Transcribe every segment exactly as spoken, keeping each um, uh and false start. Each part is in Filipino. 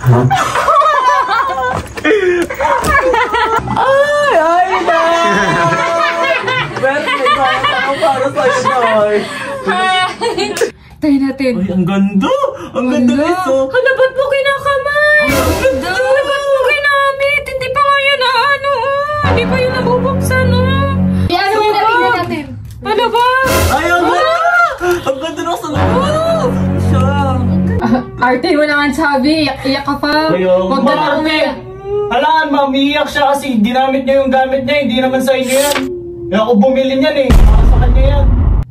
Ay, ay na! Pero may kaya ako para sa'yo, Noy. Tayo natin. Ay, ang ganda! Ang ganda nito! Hala, ba't mo kinakamay? Ang ganda! Hala, ba't mo kinamit? Hindi pa nga yan na ano. Hindi pa yun nabubuksan, oh. Ano ba? Tingnan natin. Ano ba? Ay, ang ganda! Ang ganda na sa loob! Siya! Arte mo naman, sabi. Iyak-iyak ka pa. Huwag na lang umiyak. Halaan, mamiiyak siya kasi ginamit niya yung gamit niya. Hindi naman sa inyo yan. Kaya ako bumili niyan eh. Para sa kanya yan.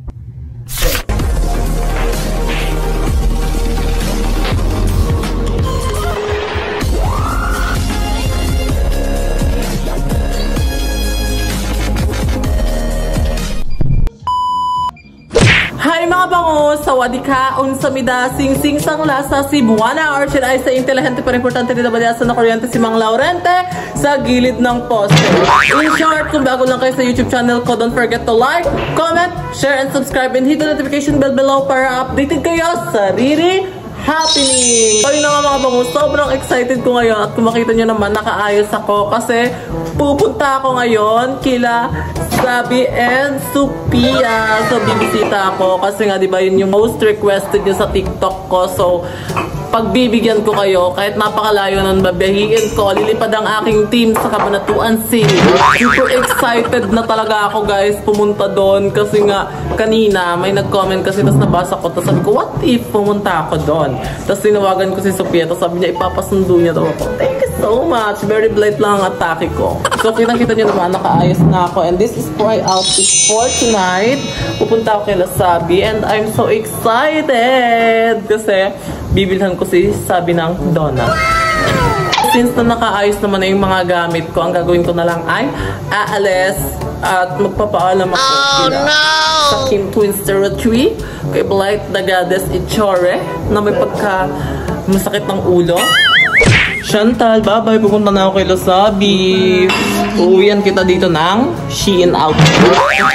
Hi mga bango! Sawadika! Unsamida! Sing-sing sang lasa Cebuana! Archin ay sa intelihente pero importante rin naman sa na kuryente si Mang Laurente sa gilid ng poste. In short, kung bago lang kayo sa YouTube channel ko, don't forget to like, comment, share, and subscribe, and hit the notification bell below para updated kayo sa Riri happening! So yun naman mga bango, sobrang excited ko ngayon at kung makita nyo naman, nakaayos ako kasi pupunta ako ngayon kila Sabi and Sophia. So bibisita ako kasi nga diba yun yung most requested nyo sa TikTok ko. So pagbibigyan ko kayo, kahit napakalayo nun babiyahiin ko, lilipad ang aking team sa Cabanatuan City. Super excited na talaga ako guys pumunta doon kasi nga kanina may nag-comment kasi tapos nabasa ko tapos sabi ko what if pumunta ako doon. Tapos tinawagan ko si Sophia tapos sabi niya ipapasundo niya daw ako. Thank you so much. Very blight lang ang atake ko. So kitang-kita niyo naman nakaayos na ako and this is my outfit for tonight. Pupunta ako kay Lasabi and I'm so excited kasi bibilhan ko si Sabi ng donut. Since na nakaayos naman na yung mga gamit ko, ang gagawin ko na lang ay aalis at magpapaalam ako oh, no! sa Kim Twins zero three, kay Blight the Goddess Ichore na may pagka masakit ng ulo. Chantal, bye-bye. Pupunta na ako kay Lasabi. Uuwian kita dito ng Shein outfit.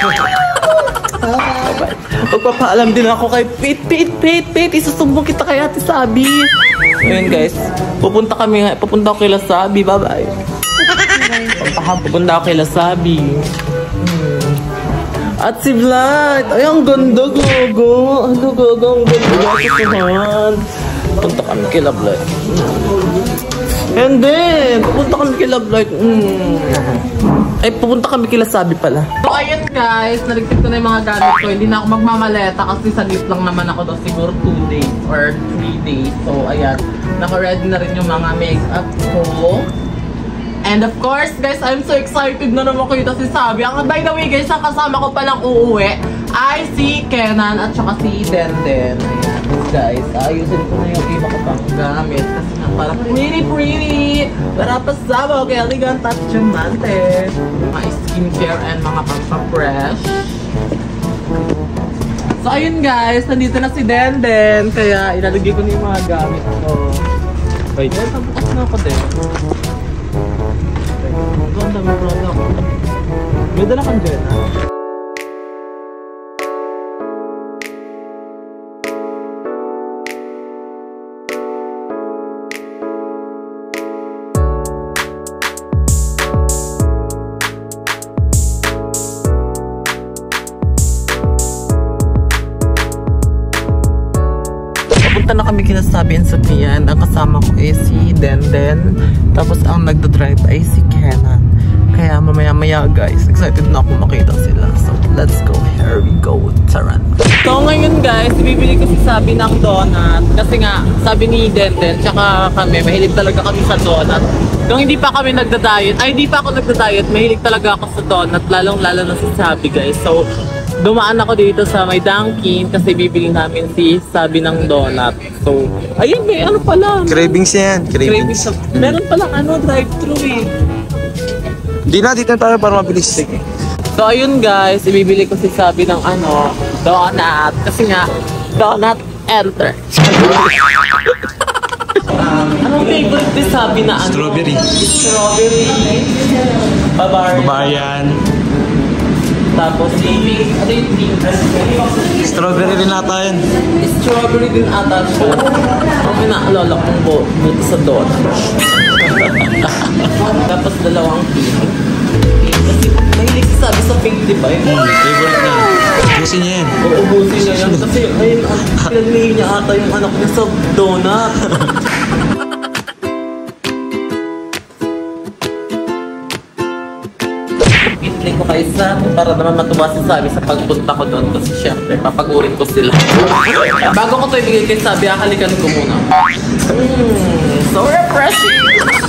Magpapaalam din ako kay Pete, Pete, Pete, Pete. Isusumbong kita kay Ate Sabi. Ayun guys, pupunta kami, pupunta ako kay Lasabi. Bye-bye. Pupunta ako kay Lasabi. Hmm. At si Vlad. Ay, ang ganda, gogo. Ano, gogo, ang ganda. Pupunta kami kay Vlad. And then, pupunta kami kay Vlad. Hmm. Ay, pupunta kami kila Sabi pala. So, ayun guys, naligpit ko na yung mga gamit ko. Hindi na ako magmamaleta kasi saglit lang naman ako doon. Siguro two days or three days. So, ayan. Naka-ready na rin yung mga makeup ko. And of course, guys, I'm so excited na naman kita si Sabi. Ang by the way, guys, ang kasama ko palang uuwi ay si Kenan at saka si Denden. Ayan, guys. Ayusin ko na yung iba ko pang gamit. Kasi nga parang pretty pretty. Para pasama, okay, elegant at chumante. Mga skincare and mga pampa-fresh. So, ayun guys, nandito na si Denden. Kaya ilalagay ko na yung mga gamit ko. Wait, nabukas na ako din. Ang dami product. May dala kang dyan, ha? Papunta na kami kina Sabi and Sophia and ang kasama ko ay si Denden. Tapos ang nagdadrive ay si Kenan. Kaya mamaya-maya guys, excited na ako makita sila. So let's go, here we go, Taran. So ngayon guys, bibili ko si Sabi ng donut. Kasi nga, sabi ni Denden, tsaka kami, mahilig talaga kami sa donut. Kung hindi pa kami nagda-diet, ay hindi pa ako nagda-diet, mahilig talaga ako sa donut. Lalong-lalo na si Sabi guys. So dumaan ako dito sa may Dunkin kasi bibili namin si Sabi ng donut. So, ayun may ano pala. Cravings yan. Cravings. Cravings. Meron palang ano, drive-thru eh. Hindi na, dito na tayo para mabilis. So, ayun guys, ibibili ko si Sabi ng ano, donut. Kasi nga, donut enter. Anong favorite ni Sabi na ano? Strawberry. Strawberry. Bavarian. Bavarian. Tapos, pink. Ano yung pink? Strawberry rin ata yan. Strawberry din ata siya. Okay na, lola kong bo buto sa donut. Tapos dalawang pink. Kasi mahilig sabi sa pink, di ba? Favorite niya. Ubusin niya yan. Uubusin niya yan. Kasi ayun, pinagnihin niya ata yung anak niya sa donut. Itli ko kay Sam para naman matuwa si Sabi sa pagpunta ko doon kasi syempre papagurin ko sila. Bago ko ito ibigay kay Sabi, akalikan ko muna. Mm, so refreshing!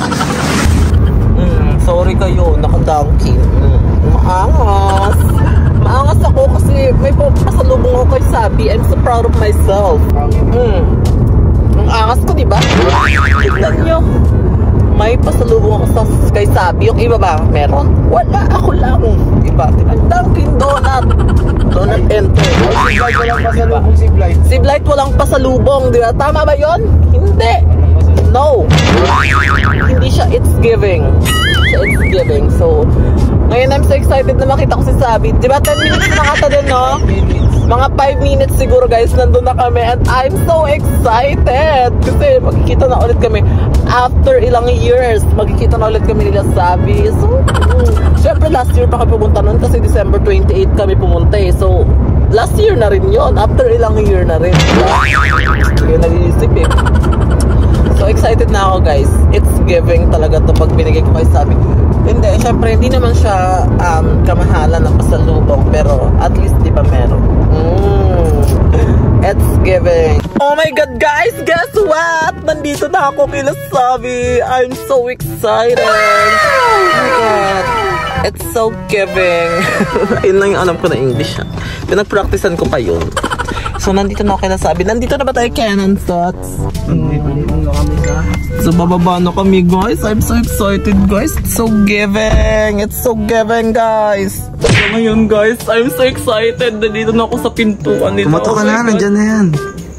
mm, sorry kayo, naka-donkey. Mm, maangas. Maangas ako kasi may pasalubong ako kay Sabi. I'm so proud of myself. Mm, ang angas ko, diba? Tignan nyo. May pasalubong ako sa kay Sabi. Yung iba ba? Meron? Wala. Ako lang. Diba? Ang Dunkin Donut. Donut Enter. Si Blight walang pasalubong si Blight. Si Blight walang pasalubong. Diba? Tama ba yun? Hindi. No. Hindi siya it's giving. Siya it's giving. So, ngayon I'm so excited na makita ko si Sabi. Diba? ten minutes na kata din, no? Mga five minutes siguro guys, nandun na kami and I'm so excited kasi magkikita na ulit kami after ilang years, magkikita na ulit kami nila Sabi. So, mm, syempre last year pa kami pumunta nun kasi December twenty-eighth kami pumunta eh. So, last year na rin yun, after ilang year na rin. Hindi nag-iisip eh. So, excited na ako guys. It's giving talaga to pag binigay ko kay Sabi. Hindi, syempre hindi naman siya um, kamahalan ng pasalubong pero at least di ba meron. Mm. It's giving. Oh my god guys, guess what? Nandito na ako kila Sabi. I'm so excited. Oh my god. It's so giving. Ayun lang yung alam ko na English. Pinag-practicean ko pa yun. So nandito na ako kila Sabi. Nandito na ba tayo Canon Thoughts? Nandito na kami ka. So bababa na kami guys. I'm so excited guys. It's so giving. It's so giving guys. So ngayon guys, I'm so excited. Nandito na ako sa pintuan nito. Kumato ka Oh na, my God. nandyan na yan.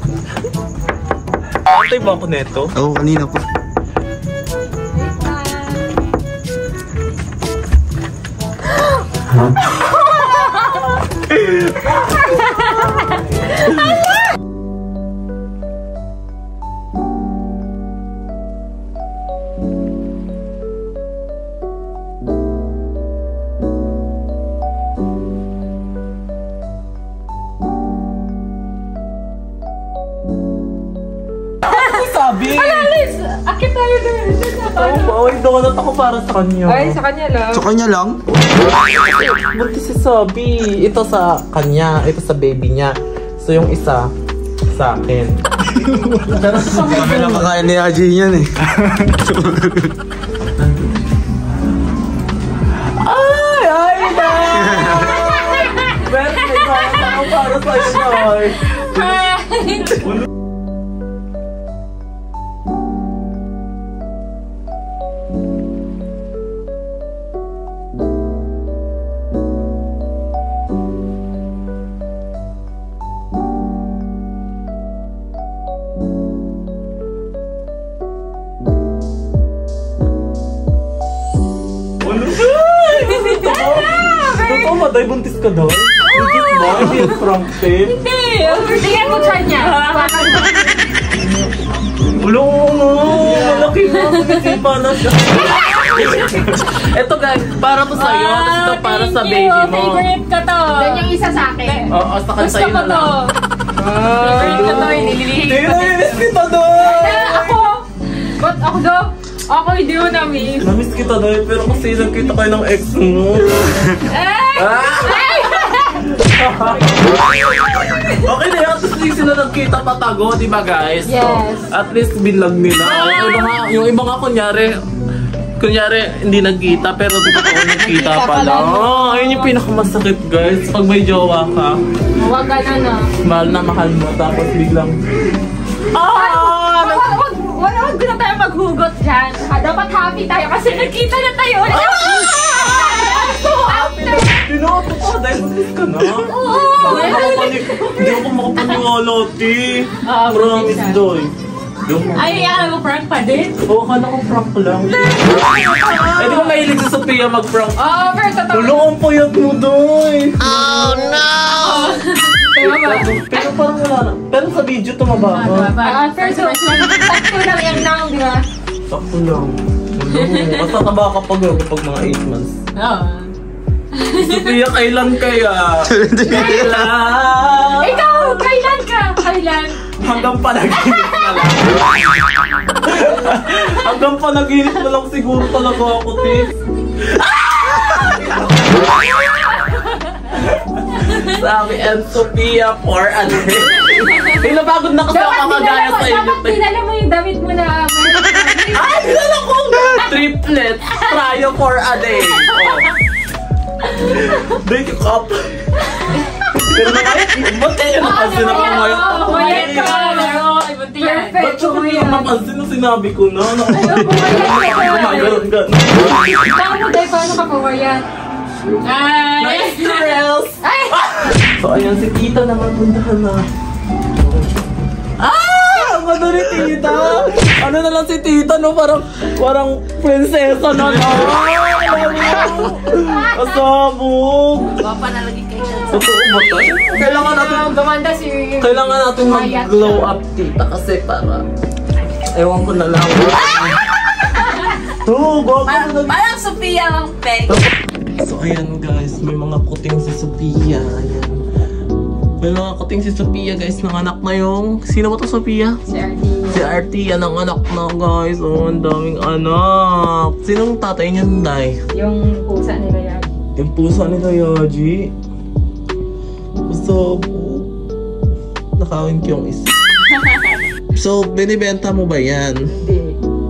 Antay ba ako neto? Oo, oh, kanina pa. Sabi! Alis! Akit tayo doon. Oo ba? Ay, donut ako para sa kanya. Ay, sa kanya lang. So, kanya lang? Buntis si Sabi. Ito sa kanya. Ito sa baby niya. So yung isa sa akin. Kami lang kakain ni Haji yan eh. Ay! Ay na! Meron may donut ako para sa'yo, Nay. Totoo ba? Day, buntis ka daw? Legit ba? Hindi yung prank tape? Hindi! Tingnan mo try niya. Ulo mo! Malaki na! Kumisipa na siya. Eto guys, para to sa'yo. Tapos ito para sa baby mo. Favorite ko to. Doon yung isa sa akin. Oo, sa kan Gusto sa'yo ko na to. lang. Favorite ko to. Nililihin ko. Namiss kita doon! Eh, ako! Ba't ako daw? Ako hindi mo na-miss. Namiss kita doon, pero kasi nagkita kayo ng ex mo. Eh! Okay na yan, at least sila nagkita patago, di ba guys? Yes. So, at least binlag nila. Yung iba nga, yung iba nga kunyari, kunyari hindi nagkita pero di ba ako nagkita pala. Oh, ayun yung pinakamasakit guys. Pag may jowa ka, Huwag ka na na. mahal na mahal mo, tapos biglang, ah! Wag, wag, wag, wag na tayo maghugot dyan. Ah, dapat happy tayo kasi nagkita na tayo ulit. I'm so after. Tinoto ko dahil buntis ka na. Oo. Hindi ako makapaniwala, ti. Ah, Promise, buntis ka. Doy. Yung- Ay, alam mo, prank pa din? Oo, kala ko prank lang. Eh, di ba mahilig si Sophia mag-prank? Oo, pero totoo. Tulungan po yan mo, Doy. Kaya ba? Pero parang wala na. Pero sa video tumaba Ah, ko. diba? Ah, first, first lang. Tatlo Sakto lang. Mas tataba kapag kapag mga eight months. Oo. Sophia, kailan kaya? Kailan? Ikaw, kailan ka? Kailan? Hanggang panaginip na lang. Hanggang panaginip na lang siguro talaga ako, Tis. Sabi, and Sophia for a day. Pinapagod na kasi ako kakagaya sa inyo. Dapat dinala mo yung damit mo na Ay, dinala ko! Triplet, trio for a day. Oh. Day up. Pero na kayo, ba't kayo napansin ako ngayon? Bumayat ka! Ay, bunti yan. Ba't siya kayo napansin na sinabi ko na? Gumagano'n gano'n. Paano tayo? Paano ka pumayat? Ay! Na-stress! So ayan, si tita naman, puntahan na. Ah! Ang ganda ni tita! Ano na lang si tita, no? Parang, parang prinsesa na na! Asabog! Wapa na lagi kayo. Totoo ba to? Kailangan natin, Gumanda si... kailangan natin mag-glow up, tita. Kasi para, ewan ko na lang. Oo, gwapo na lang. Parang Sophia lang, peg. So ayan guys, may mga kuting si Sophia. Ayan. May mga kuting si Sophia guys, nanganak na yung... Sino ba to, Sophia? Si R D. Si R T, yan ang anak na guys. Oh, ang daming anak. Sinong tatay niyan, Day? Yung pusa nila yan. Yung pusa nila, Yaji. So, nakawin ko yung isa. So, binibenta mo ba yan? Hindi.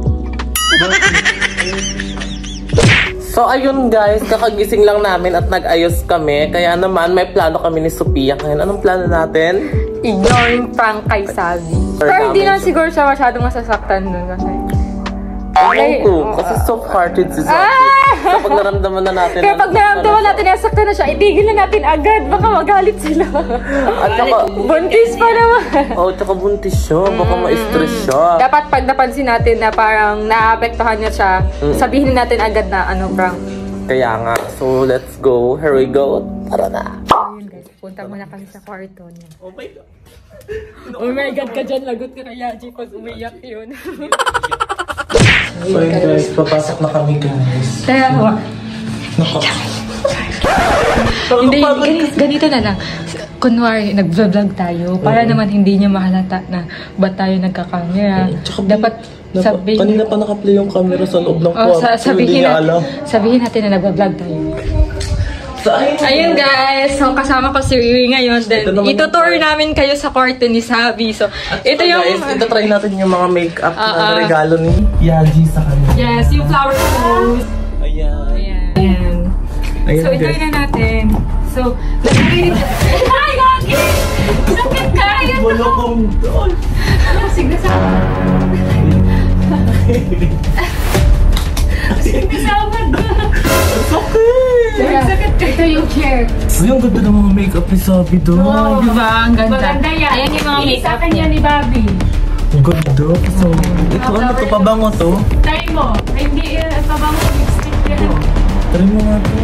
So ayun guys, kakagising lang namin at nag-ayos kami. Kaya naman may plano kami ni Sophia. Kaya anong plano natin? Ignore yung prank kay Savi. Or Pero hindi namin naman siya. siguro siya masyadong masasaktan dun kasi. Ewan ko, kasi soft-hearted si Sophie. Ah! Kapag naramdaman na natin. Kaya pag naramdaman natin na saktan na siya, itigil na natin agad. Baka magalit sila. At saka, Buntis pa naman. oh, tsaka buntis siya. Baka ma-stress siya. Dapat pag napansin natin na parang naapektuhan niya siya, sabihin natin agad na ano, prank. Kaya nga. So, let's go. Here we go. Tara na. Ayun guys, punta muna kami sa kwarto niya. Oh my God. Oh my God ka dyan, lagot ka na Yaji pag umiyak yun. So yun guys, papasok na kami guys. Kaya, hindi, ganito, ganito na lang. Kunwari, nag-vlog tayo, para naman hindi niya mahalata na ba't tayo nagka-camera. Tsaka Dapat Napa, sabihin... kanina pa naka-play yung camera sa loob ng Oh, kwarto. sa, sabihin, Hindi niya na, alam. sabihin natin na nag-vlog tayo. So, ayun. Ayun guys, so kasama ko si Riri ngayon. Then, Ito naman itutour yung- namin kayo sa kwarto ni Savi. So, ito So, yung... guys, ito try natin yung mga makeup Ah, na ah. regalo ni Yaji sa kanya. Yes, yung flower pose. Ayan. Ayan. Ayan. Ayan So, ito guys. na natin. So, nag-read... Ay, Gagi! Sakit ka! Ayun! Wala kong doon. Sige sa... Sige sa amad. Okay. Sakit ka. Ito yung chair. Ay, ang ganda ng mga makeup ni Sabi doon. Oh, diba? Ang ganda. Maganda yan. Ayan yung mga makeup. Sa kanya ni Bobby. Ang ganda. So, ito ano to? Pabango to? Try mo. Ay, hindi. Uh, pabango. Lipstick yan. Try mo nga to.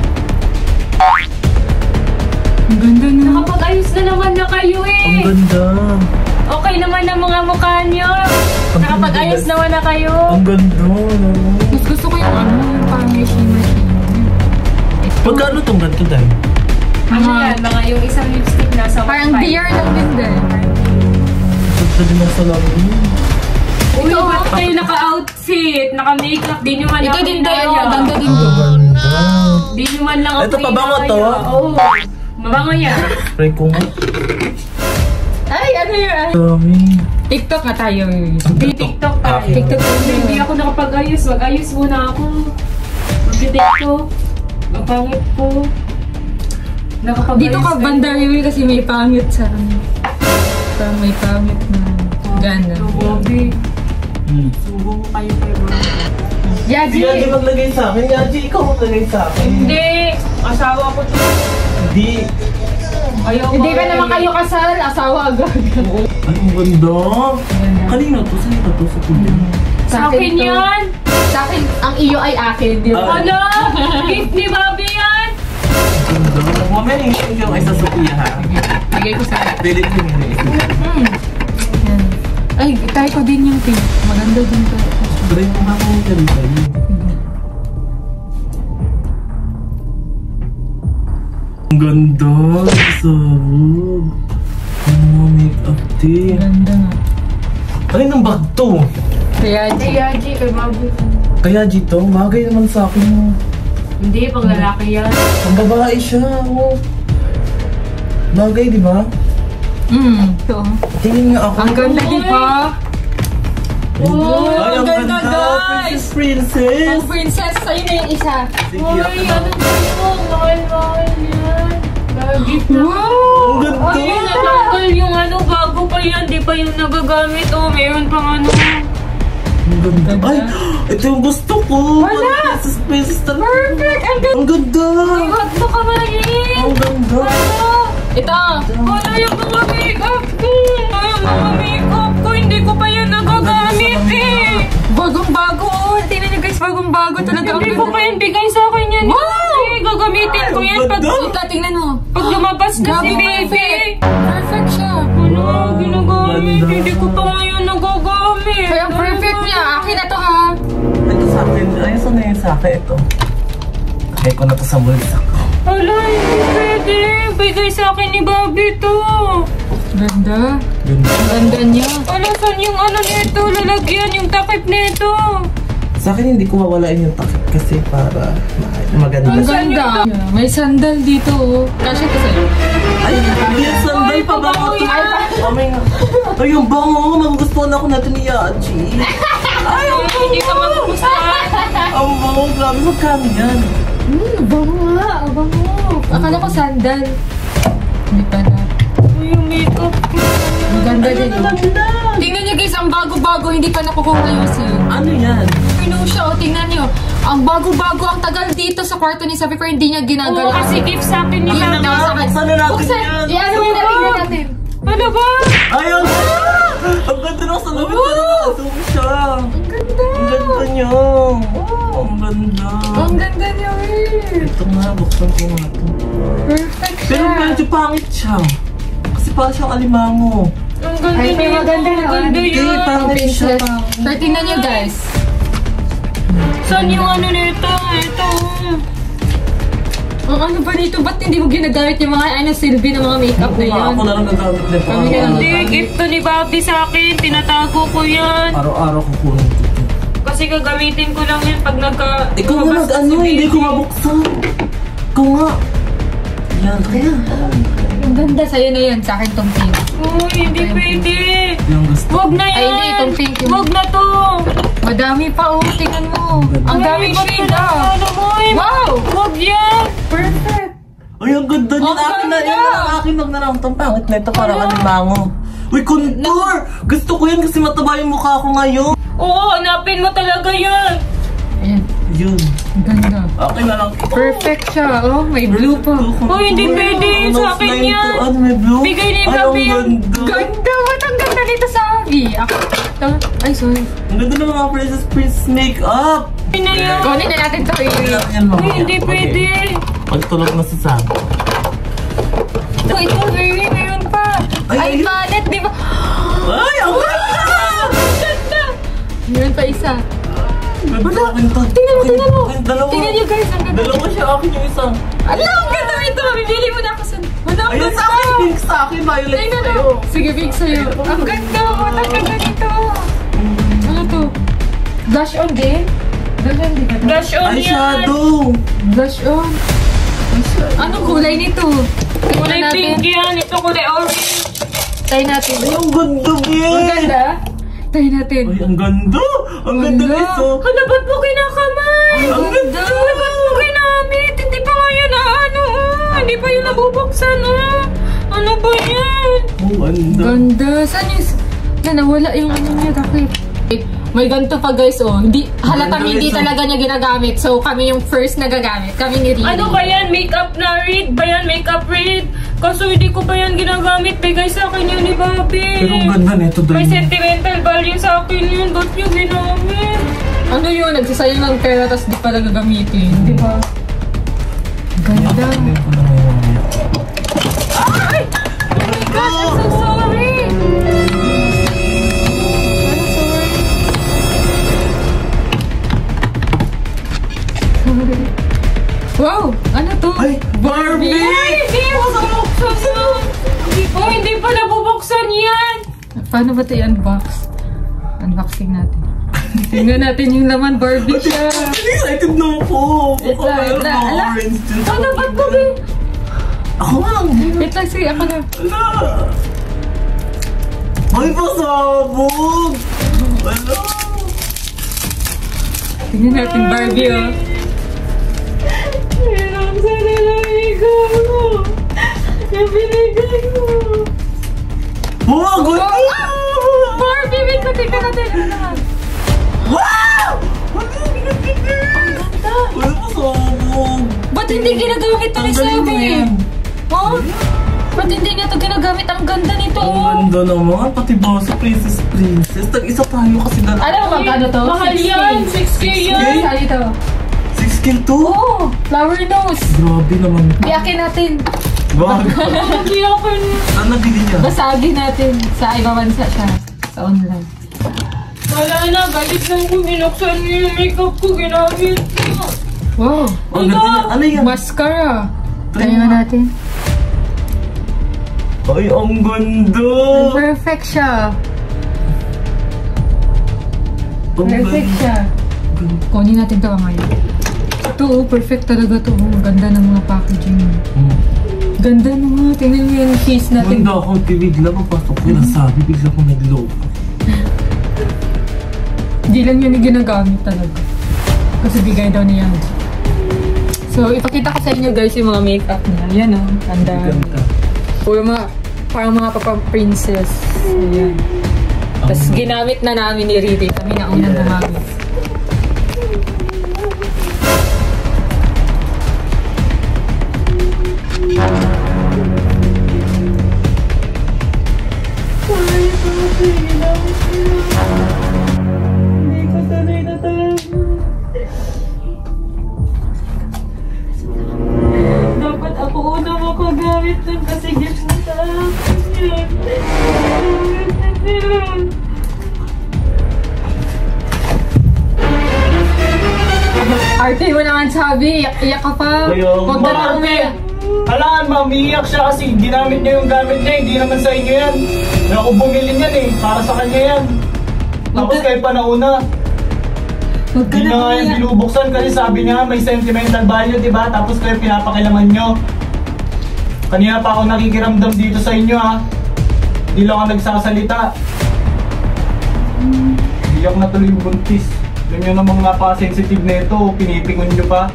Ang ganda na. Nakapag-ayos na naman na kayo eh. Ang ganda. Okay naman ang mga mukha nyo. Nakapag-ayos naman na kayo. Ang ganda. No? Mas gusto ko yung ano, yung parang may shimmer-shimmer. Pagkano tong ganito dahil? Ano yan? Mga yung isang lipstick na sa parang dear lang din din. Ganda din ang salamin. Uy, ba't kayo naka-outfit? Naka-makeup? Di nyo man Ito ako din tayo, inaya. ganda din to. Ganda. Di nyo man lang ako Ito, pabango to? inaya. Oo. Mabango yan. Try ko nga. Ay, ano yun? Dami. TikTok na tayo. Di TikTok tayo. Akin. TikTok tayo. Hindi ako nakapag-ayos. Mag-ayos muna ako. Mag-tiktok. Ang pangit ko. Nakapag-ayos Dito ka banda Riwi kasi may pangit sa ano. Parang may pangit na gana. Bobby. Hmm. Subo mo kayo kayo. Si Yaji Yaji! maglagay sa akin. Yaji, ikaw maglagay sa akin. Hindi! Asawa ko to. Hindi. Ayaw Hindi ka naman kayo kasal, asawa agad. Ay, ang ganda. Kanina to? Saan ito to? Sa kuya? Sa akin yan! Sa akin, ang iyo ay akin, di ba? Ano? Gift ni Bobby yan! Ang ganda. Mamaya yung yung isa sa kuya ha. Bigay ko sa akin. Pilit yung isa. Ay, try ko din yung pink. Maganda din to. Try mo nga kung ganda yun. Ang ganda! Sabog! Ang mga make-up din. Ganda nga. Ano yung bag to? Kaya, Ay, Yaji, kay Babu. Kaya dito, bagay naman sa akin. Hindi, pang lalaki yan. Ang babae siya, oh. Bagay, di ba? Hmm, ito. Tingin nga ako. Ang ganda, di ba? Oh, Ay, ang ganda, guys! Princess! Ang princess, sa'yo na yung isa. Sige, Uy, ako. ano ba yun? Mahal-mahal yan. Bagit na. Wow! Ang ganda! Ay, natanggal yung ano, bago pa yan. Di pa yung nagagamit. Oh, meron pang ano. Ang ganda. Ay, ito yung gusto ko. Wala! Princess, princess talaga. Perfect! Ang ganda! Ang ganda! Ba't ito ka mahin? Ang ganda! Ito! Wala yung mga makeup ko. Yung mga makeup ko, hindi ko pa yan nagagamit eh. Bagong-bago! Oh, tingnan niyo guys, bagong-bago talaga. Hindi ko pa yan bigay sa akin yan. Wow! Eh, gagamitin ko yan pag, Ito, tingnan mo. pag lumabas na si Grabe, baby. perfect! Perfect siya. Ano, ginagamit. Ganda. Hindi ko pa ngayon nagagamit. Kaya ang perfect niya. Akin na to ha. Ito sa akin. Ayos na yun sa akin. Ito. Kaya ko na to sa bulsa ko. Wala, hindi pwede. Bigay sa akin ni Bobby to. Ganda. Ganda. Ganda niya. Wala, saan yung ano nito? Lalagyan, yung takip nito. Sa akin hindi ko mawalain yung takip kasi para ma- maganda Ang siya. ganda. May sandal dito oh. Kasi ito sa'yo. Ay, yung sandal pa ba ko ito? Oh my God. Ay, yung bango. Magugustuhan ako natin ni Yachi. Ay, hindi ka magugustuhan. Ang bango. Grabe, magkano yan? Hmm, bango nga. Bango. Akala ko sandal. Hindi pala. Ay, yung makeup ko. Ang ganda din. oh. Tingnan niyo guys, ang bago-bago. Hindi pa nakukuha yung seal. Ano yan? Pino siya, oh, tingnan niyo. Ang bago-bago, ang tagal dito sa kwarto ni Sabi pero hindi niya Oo, ginagalaw. kasi gift sa akin ni Yan Bobby. na, Buksan na natin Buksan. yan. Yan, ano na tingnan natin. Ano ba? Ay, ang ang ganda ng salamin ko. Nakasubo siya. Ang ganda. Ang ganda niya. Wow, ang ganda. Ang ganda niya, eh. Ito nga, buksan ko nga ito. Perfect siya. Pero medyo pangit siya. Kasi parang siyang alimango. Ang ganda Ay, pero niya. maganda Ang naman. ganda Hindi, yun. pangit siya. Princess. Pero tingnan niyo guys. Saan yung ano nito? Ito. Ang ano ba dito? Ba't hindi mo ginagamit yung mga ano silbi ng mga makeup na yan? Ako na lang nagamit nito. Kami kaya Hindi, gift to ni Bobby sa akin. Tinatago ko yan. Araw-araw ko kunin ito. Kasi gagamitin ko lang yan pag nagka... Ikaw nga lumabas mag-ano, si hindi baby. ko mabuksan. Ikaw nga. Yan, kaya. Ang ganda sa'yo na yan. Sa akin tong pink. Uy, hindi pwede. Yung gusto. Wag na yan. Ay, hindi, itong pink yung- Wag na to. Madami pa oh. Tingnan mo. Ang daming Ba't shade na- ah. Ano mo eh? Wow! Wag yan. Perfect. Ay, ang ganda niya. Ang Akin na ganda! yan. Ang akin, wag na lang. Itong pangit na ito parang alimango. Uy, contour! Gusto ko yan kasi mataba yung mukha ko ngayon. Oo, hanapin mo talaga yan. Ayan. Yun. Ang ganda. Akin na lang. Perfect siya. Oh, may blue pa. Oh, hindi pwede. Ano, Sa akin slime yan. to. Ano, may blue? Bigay ni Ay, Bobby yan. ang ganda. Ganda. Ba't ang ganda nito sa Abby? Ako. ito- Ay, sorry. Ang ganda ng mga princess prince makeup. Hindi na yan. Kunin na natin to. Yan, Eh. yan, mamaya. Uy, hindi Okay. pwede. Pagtulog na si Sam. Ito, ito, baby. Meron pa. Ay, Ay, ayun. palet, di ba? Ay, ang ganda! Ganda. Meron pa isa. Ganda akin to. Tingnan mo, tingnan mo. Ay, dalawa. Tingnan niyo guys. Ang ganda. Dalawa siya, akin yung isa. Ala, ang ganda ito. Bibili mo na ako sa... Wala, ang Ayun ganda. sa akin, pink sa akin, violet Tingnan sa'yo. mo. Sige, big sa'yo. Ang ganda. Ba't ang ganda nito? Ano to? Blush on din? Blush on din. Blush on Ay, yan. shadow. Blush on. Anong kulay nito? Kulay Tingnan pink natin. yan. Ito kulay orange. Try natin. Ay, ang ganda, Ang Bill. ganda. Try natin. Ay, ang ganda. Ang ganda Wala. nito. Hala, ba't mo kinakamay? Ang ganda. Hala, ba't mo ginamit? Hindi pa nga yan na ano. oh. Hindi pa yun nabubuksan. Oh. Ano ba yan? Ang ganda. Ganda. Saan yung... Na, nawala yung ano niya, takip. May ganito pa guys, oh. Hindi, halatang Ganda hindi ito. talaga niya ginagamit. So, kami yung first na gagamit. Kami ni Rini. Ano ba yan? Makeup na read? Ba yan? Makeup read? Kaso hindi ko pa yan ginagamit. Bigay sa akin yun ni Bobby. Pero ang ganda nito, May Dani. sentimental value sa akin yun. Ba't nyo ginamit? Ano yun? Nagsasayang ng pera tapos di pala gagamitin. Di ba? Ganda. Tingnan ko lang yung mamaya. Ay! Oh my gosh, I'm so sorry! I'm sorry. yan? Paano ba ito i-unbox? Unboxing natin. Tingnan natin yung laman, Barbie siya. Excited na ako. Wait Baka lang, wait meron lang. mga Ala, orange dun sa ano ba kapatid. ito, be? Ako nga. Wait lang, sige, ako na. Ala. Ay, pasabog. Ala. Tingnan natin, Barbie, oh. Hirap sa nalamigo mo. Yung binigay mo. Wow, good. Barbie, wait lang, tingnan natin. Ano naman? Wow! Ang ganda. Wala pasabog. Ba't hindi ginagamit ito ni Ang galing Sabi? mo yan. Oh? Ba't hindi niya ito ginagamit? Ang ganda nito, Ang oh. ganda naman. Pati ba sa Princess Princess? Tag-isa tayo kasi na. Alam mo magkano to? Mahal six K. yan. six K yan. Saan ito? six K to? Oh, flower nose. Grabe naman. Biyakin natin. Wag. Hindi ako niya. Saan nabili niya? Basagin natin. Sa ibang bansa siya. Sa online. Wala na. Galit lang ko. Binuksan niyo yung makeup ko. Ginamit ko. Wow. Ang ganda niya. Ano yan? Mascara. Try Tayo mo. natin. Ay, ang ganda. Perfect siya. Ang Perfect ganda. siya. Kunin natin ito ngayon. Ito, oh, perfect talaga to. Oh, ganda ng mga packaging. Hmm. Ganda na nga. Tingnan mo yung case natin. Ganda ako. Bigla papasok ko. Nasabi, bigla ko nag-low. Hindi lang yan yung ginagamit talaga. Kasi bigay daw niya. So, ipakita ko sa inyo guys yung mga makeup niya. Yan o. Oh. Ganda. Ganda. Puro mga, parang mga papa-princess. Ayan. Tapos ginamit na namin ni Riri. Kami na unang Yeah. gumamit. Hindi ko sanay na tayo. Dapat ako una makagamit nun kasi gift na sa akin yun. Yun. Arte mo naman sabi. Iyak-iyak ka pa. Ayaw. Huwag na lang Bakit? umiyak. Alaan, mamiyak siya kasi ginamit niya yung gamit niya, hindi naman sa inyo yan. Kaya ako bumili niyan eh, para sa kanya yan. Tapos kayo pa nauna. Huwag ka Hindi na na nga yan umiyak. binubuksan kasi sabi niya may sentimental value, di ba? Tapos kayo pinapakilaman nyo. Kanina pa ako nakikiramdam dito sa inyo ha. Hindi lang ako nagsasalita. Iyak na tuloy yung buntis. Ganyan namang napaka-sensitive na ito, pinipingon nyo pa.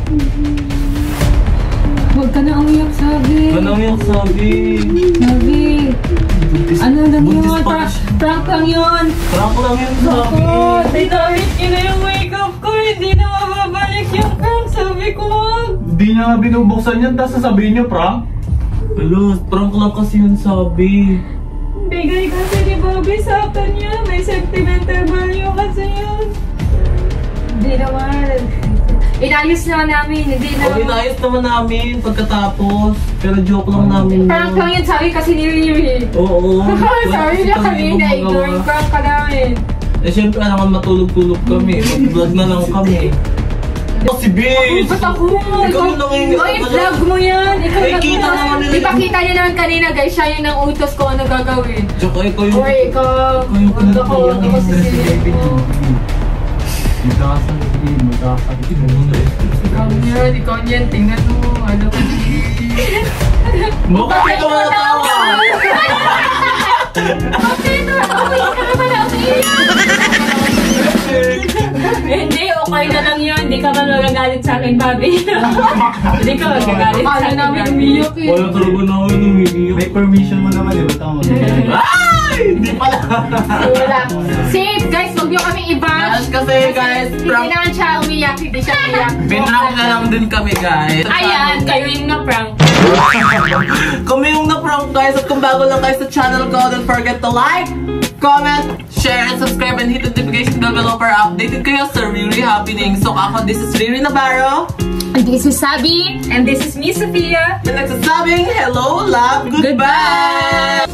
Huwag ka na umiyak sabi. Ganang yung sabi. Sabi. Buntis. Ano lang buntis yun? pa Prank, siya. prank lang yun. Prank lang yung sabi. Oh, dinamit niyo na yung makeup ko. Hindi na mababalik yung prank. Sabi ko, wag. Hindi niya nga binubuksan yan, tapos sasabihin nyo, prank? Hello, prank lang kasi yung sabi. Bigay kasi ni Bobby sa kanya. May sentimental value kasi yun. Hindi naman. Inayos naman namin. Hindi O, inayos naman namin pagkatapos. Pero joke lang namin. Prank lang yun sabi kasi ni Riri. Oo. Sorry na kami na ignore prank ka namin. Eh, syempre, alam ka matulog-tulog kami. Mag-vlog na lang kami. Oh, si Biz! Ba't ako? Ikaw yung nangingi- Ikaw yung vlog mo yan. Ikaw Eh, yung kita naman nila. Di ba kita niyo naman kanina guys, siya yung nang utos ko ano gagawin. Tsaka ikaw yung... Uy, ikaw. Ikaw yung Huwag ako, huwag ako sisiliin mo. Magkakasakit, magkakasakit. Ikaw yan, ikaw yan. Tingnan mo. Ano ka Bakit ikaw natawa? Bakit? Uy, ka naman ako Hindi, okay na lang yun. Hindi ka ba magagalit sa akin, Bobby? Hindi ka magagalit sa Paano akin, namin Bobby. umiyak eh. Wala talaga namin umiiyak. May permission mo naman eh, ba't ako mag- Ay! Hindi pala. Wala. Safe guys, huwag niyo kami i-bash. Kasi guys, Hindi prank. naman siya umiyak, hindi siya umiyak. Pinrank na lang din kami guys. Ayan, kayo yung na-prank. Kami yung na-prank guys. At kung bago lang guys sa channel ko, don't forget to like, comment, share, and subscribe, and hit the notification bell below para updated kayo sa Riri happening. So ako, this is Riri Navarro. And this is Sabi. And this is me, Sophia. And nagsasabing, hello, love, goodbye!